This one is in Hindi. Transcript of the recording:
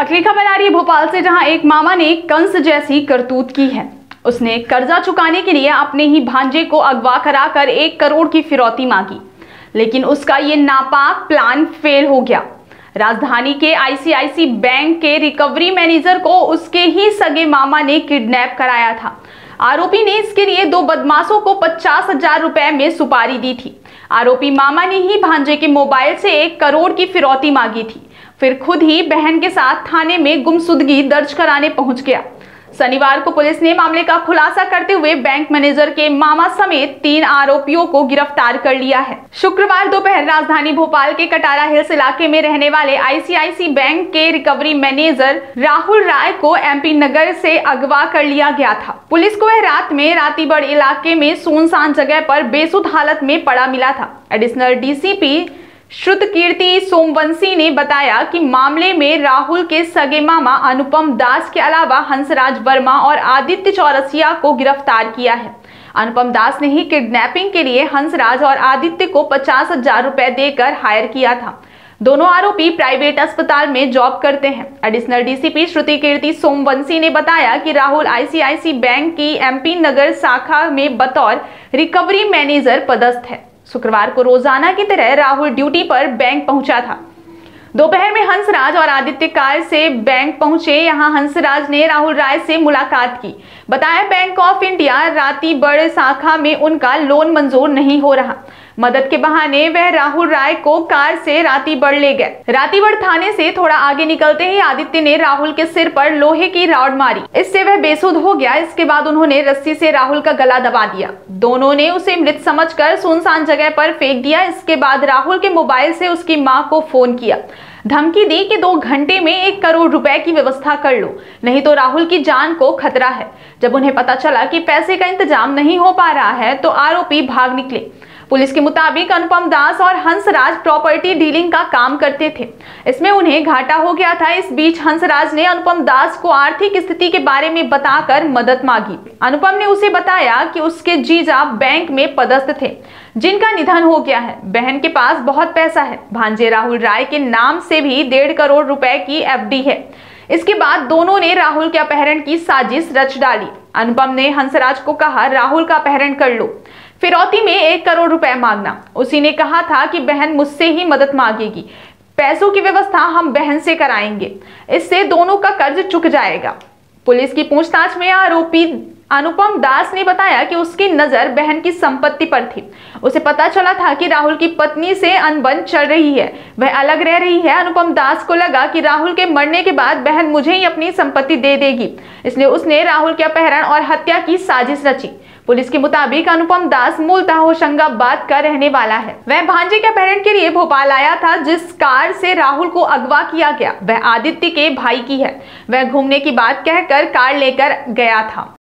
अगली खबर आ रही है भोपाल से, जहां एक मामा ने कंस जैसी करतूत की है। उसने कर्जा चुकाने के लिए अपने ही भांजे को अगवा कराकर 1 करोड़ की फिरौती मांगी, लेकिन उसका ये नापाक प्लान फेल हो गया। राजधानी के आईसीआईसी बैंक के रिकवरी मैनेजर को उसके ही सगे मामा ने किडनैप कराया था। आरोपी ने इसके लिए 2 बदमाशों को 50,000 रुपए में सुपारी दी थी। आरोपी मामा ने ही भांजे के मोबाइल से 1 करोड़ की फिरौती मांगी थी, फिर खुद ही बहन के साथ थाने में गुमशुदगी दर्ज कराने पहुंच गया। शनिवार को पुलिस ने मामले का खुलासा करते हुए बैंक मैनेजर के मामा समेत 3 आरोपियों को गिरफ्तार कर लिया है। शुक्रवार दोपहर राजधानी भोपाल के कटारा हिल्स इलाके में रहने वाले आईसीआईसी बैंक के रिकवरी मैनेजर राहुल राय को एमपी नगर से अगवा कर लिया गया था। पुलिस को वह रात में रातीबड़ इलाके में सुनसान जगह पर बेसुध हालत में पड़ा मिला था। एडिशनल डीसीपी श्रुतकीर्ति सोमवंशी ने बताया कि मामले में राहुल के सगे मामा अनुपम दास के अलावा हंसराज वर्मा और आदित्य चौरसिया को गिरफ्तार किया है। अनुपम दास ने ही किडनैपिंग के लिए हंसराज और आदित्य को 50,000 रुपए देकर हायर किया था। दोनों आरोपी प्राइवेट अस्पताल में जॉब करते हैं। एडिशनल डीसीपी श्रुतकीर्ति सोमवंशी ने बताया कि राहुल आईसीआईसी बैंक की एमपी नगर शाखा में बतौर रिकवरी मैनेजर पदस्थ है। शुक्रवार को रोजाना की तरह राहुल ड्यूटी पर बैंक पहुंचा था। दोपहर में हंसराज और आदित्य कार से बैंक पहुंचे। यहां हंसराज ने राहुल राय से मुलाकात की। बताया बैंक ऑफ इंडिया रातीबड़ शाखा में उनका लोन मंजूर नहीं हो रहा। मदद के बहाने वह राहुल राय को कार से रातीबड़ ले गए। रातीबड़ थाने से थोड़ा आगे निकलते ही आदित्य ने राहुल के सिर पर लोहे की रॉड मारी, इससे वह बेसुध हो गया। इसके बाद उन्होंने रस्सी से राहुल का गला दबा दिया। दोनों ने उसे मृत समझकर सुनसान जगह पर फेंक दिया। इसके बाद राहुल के मोबाइल से उसकी मां को फोन किया, धमकी दी कि 2 घंटे में 1 करोड़ रुपए की व्यवस्था कर लो, नहीं तो राहुल की जान को खतरा है। जब उन्हें पता चला कि पैसे का इंतजाम नहीं हो पा रहा है तो आरोपी भाग निकले। पुलिस के मुताबिक अनुपम दास और हंसराज प्रॉपर्टी डीलिंग का काम करते थे, इसमें उन्हें घाटा हो गया था। इस बीच हंसराज ने अनुपम दास को आर्थिक स्थिति के बारे में बताकर मदद मांगी। अनुपम ने उसे बताया कि उसके जीजा बैंक में पदस्थ थे, जिनका निधन हो गया है। बहन के पास बहुत पैसा है। भांजे राहुल राय के नाम से भी 1.5 करोड़ रुपए की एफडी है। इसके बाद दोनों ने राहुल के अपहरण की साजिश रच डाली। अनुपम ने हंसराज को कहा, राहुल का अपहरण कर लो, फिरौती में 1 करोड़ रुपए मांगना। उसी ने कहा था कि बहन मुझसे ही मदद मांगेगी, पैसों की व्यवस्था हम बहन से कराएंगे, इससे दोनों का कर्ज चुक जाएगा। पुलिस की पूछताछ में आरोपी अनुपम दास ने बताया कि उसकी नजर बहन की संपत्ति पर थी। उसे पता चला था कि राहुल की पत्नी से अनबन चल रही है, वह अलग रह रही है। अनुपम दास को लगा कि राहुल के मरने के बाद बहन मुझे ही अपनी संपत्ति दे देगी, इसलिए उसने राहुल के अपहरण और हत्या की साजिश रची। पुलिस के मुताबिक अनुपम दास मूलतः होशंगाबाद का रहने वाला है। वह भांजे के अपहरण के लिए भोपाल आया था। जिस कार से राहुल को अगवा किया गया वह आदित्य के भाई की है। वह घूमने की बात कहकर कार लेकर गया था।